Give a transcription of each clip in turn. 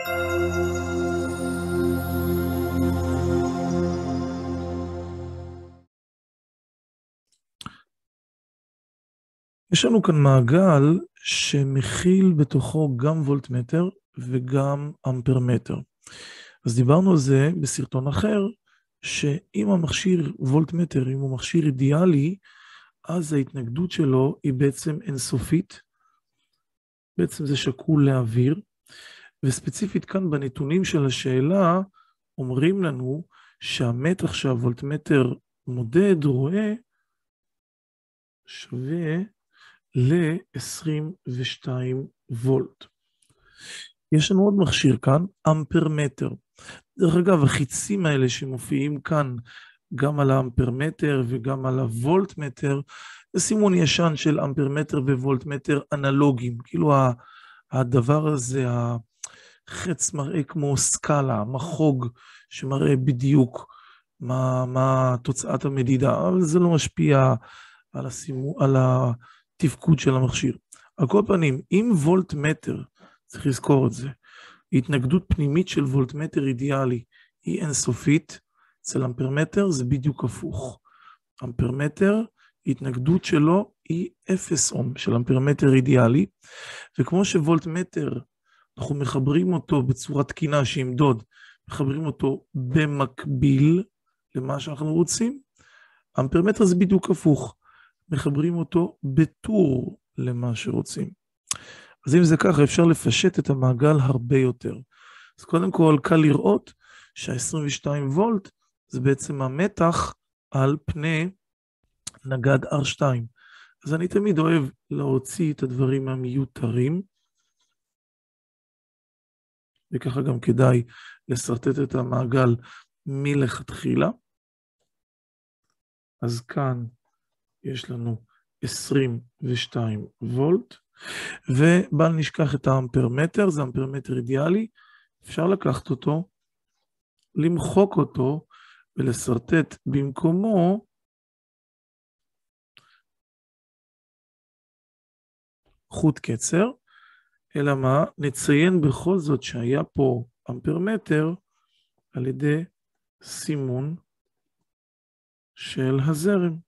יש לנו כאן מעגל שמכיל בתוכו גם וולטמטר וגם אמפרמטר. אז דיברנו על זה בסרטון אחר, שאם המכשיר וולטמטר, אם הוא מכשיר אידיאלי, אז ההתנגדות שלו היא בעצם אינסופית, בעצם זה שקול לאוויר, וספציפית כאן בנתונים של השאלה, אומרים לנו שהמתח שהוולטמטר מודד רואה שווה ל-22 וולט. יש לנו עוד מכשיר כאן, אמפרמטר. דרך אגב, החיצים האלה שמופיעים כאן, גם על האמפרמטר וגם על הוולטמטר, זה סימון ישן של אמפרמטר ווולטמטר אנלוגיים. כאילו הדבר הזה, החץ מראה כמו סקאלה, מחוג שמראה בדיוק מה תוצאת המדידה, אבל זה לא משפיע על התפקוד של המכשיר. על כל פנים, אם וולטמטר, צריך לזכור את זה, התנגדות פנימית של וולטמטר אידיאלי היא אינסופית, אצל אמפרמטר זה בדיוק הפוך. אמפרמטר, התנגדות שלו היא 0 אום של אמפרמטר אידיאלי, וכמו שוולטמטר, אנחנו מחברים אותו בצורה תקינה שימדוד, מחברים אותו במקביל למה שאנחנו רוצים, אמפרמטר זה בדיוק הפוך, מחברים אותו בטור למה שרוצים. אז אם זה ככה, אפשר לפשט את המעגל הרבה יותר. אז קודם כל, קל לראות שה-22 וולט זה בעצם המתח על פני נגד R2. אז אני תמיד אוהב להוציא את הדברים המיותרים, וככה גם כדאי לסרטט את המעגל מלכתחילה. אז כאן יש לנו 22 וולט, ובל נשכח את האמפרמטר, זה אמפרמטר אידיאלי, אפשר לקחת אותו, למחוק אותו, ולסרטט במקומו חוט קצר, אלא מה? נציין בכל זאת שהיה פה אמפרמטר, על ידי סימון של הזרם.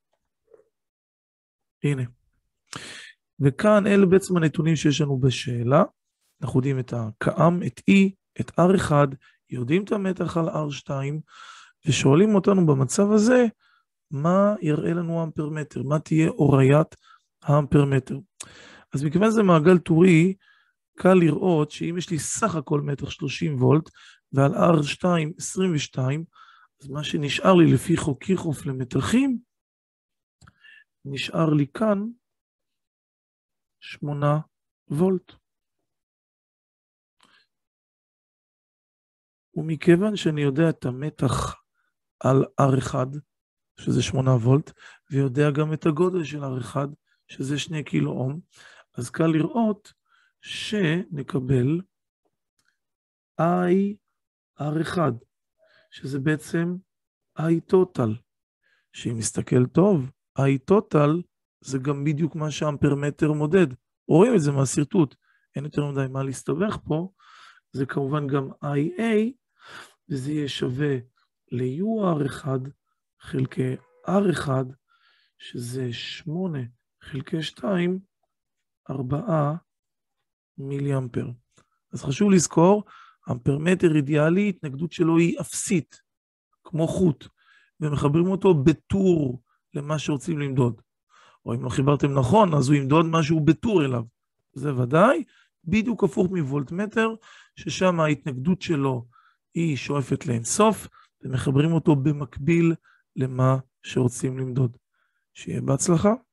הנה. וכאן אלה בעצם הנתונים שיש לנו בשאלה. אנחנו יודעים את הקאם, את E, את R1, יודעים את המתח על R2, ושואלים אותנו במצב הזה, מה יראה לנו האמפרמטר? מה תהיה הוריית האמפרמטר? אז מכיוון זה מעגל טורי, קל לראות שאם יש לי סך הכל מתח 30 וולט, ועל R2 22, אז מה שנשאר לי לפי חוק קירחוף למתחים, נשאר לי כאן 8 וולט. ומכיוון שאני יודע את המתח על R1, שזה 8 וולט, ויודע גם את הגודל של R1, שזה 2 קילו אום, אז קל לראות שנקבל I R1, שזה בעצם I total. שאם נסתכל טוב, I total זה גם בדיוק מה שהאמפרמטר מודד. רואים את זה מהסרטוט, אין יותר מדי מה להסתבך פה, זה כמובן גם IA, וזה יהיה שווה ל-UR1 חלקי R1, שזה 8 חלקי 2, 4 מיליאמפר. אז חשוב לזכור, אמפרמטר אידיאלי, התנגדות שלו היא אפסית, כמו חוט, ומחברים אותו בטור למה שרוצים למדוד. או אם לא חיברתם נכון, אז הוא ימדוד משהו בטור אליו. זה ודאי, בדיוק הפוך מוולטמטר, ששם ההתנגדות שלו היא שואפת לאינסוף, ומחברים אותו במקביל למה שרוצים למדוד. שיהיה בהצלחה.